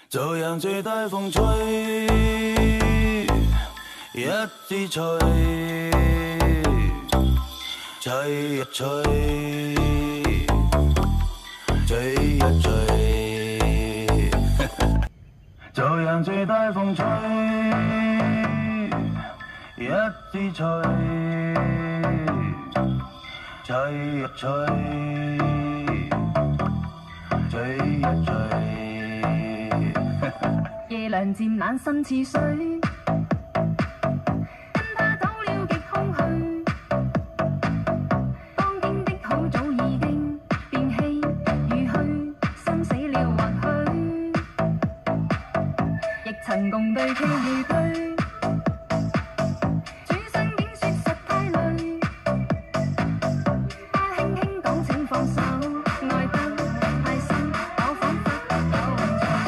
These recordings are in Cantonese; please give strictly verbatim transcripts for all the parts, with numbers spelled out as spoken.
就讓最大風吹，一直吹，吹一吹，吹一吹，就讓最大風吹，一直吹，吹一吹，吹一吹。 夜涼漸冷心似水，跟他走了極空虛。當天的好早已經變氣如虛，生死了或許，亦曾共對傾與對。處身竟說實太累，他輕輕講請放手，愛得太深，我彷彿不夠興趣。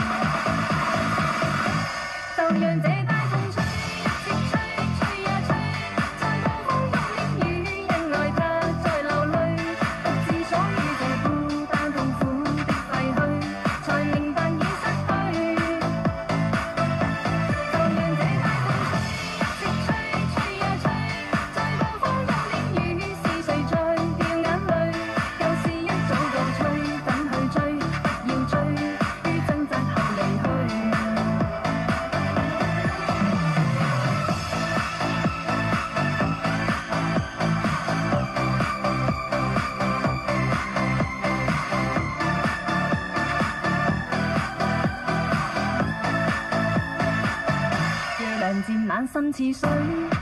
就讓這大風吹，一直吹，吹呀吹，在暴風中的雨，因愛他在流淚，不知所以這孤單痛苦的廢墟，才明白已失去。就讓這大風吹，一直吹，吹呀吹，在暴風中的雨，是誰在掉眼淚？舊事一早告吹，怎去追？不要追，於掙扎後離去。夜涼漸冷心似水。